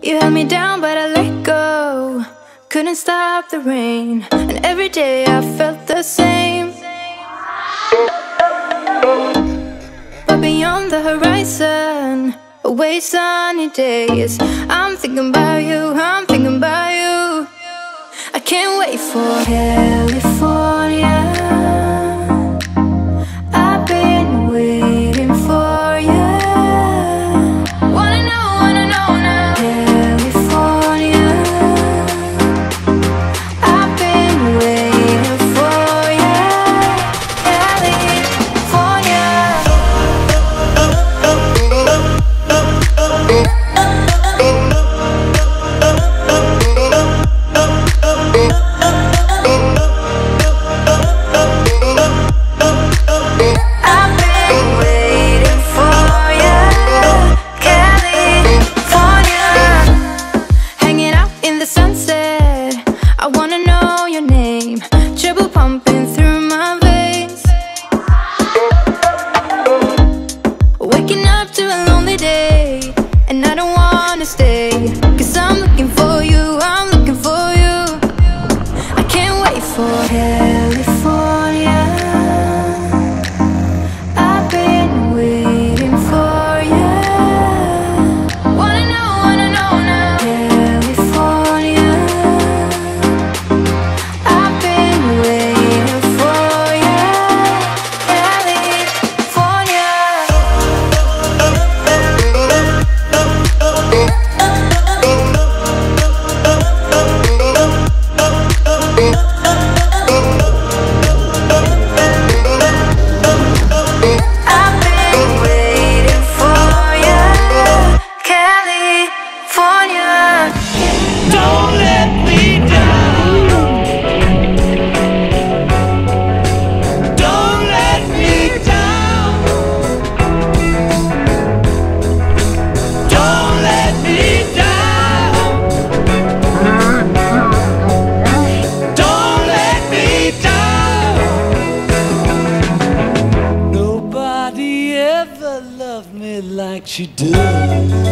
You held me down, but I let go. Couldn't stop the rain, and every day I felt the same. But beyond the horizon, away sunny days, I'm thinking about you, I'm thinking about you. I can't wait for California. I've been waiting for you. Wanna know now. California. I've been waiting for you. California. I've been waiting for you, California. Hanging out in the sunset, I wanna know your name. Triple pumping through my veins. Waking up to a lonely day, and I don't wanna stay, 'cause I'm looking for you, I'm looking for you. I can't wait for California. I've been waiting for you. Wanna know now. California. I've been waiting for you. California. I've been waiting for you, California. Don't let me down. Don't let me down. Don't let me down. Don't let me down. Nobody ever loved me like she does.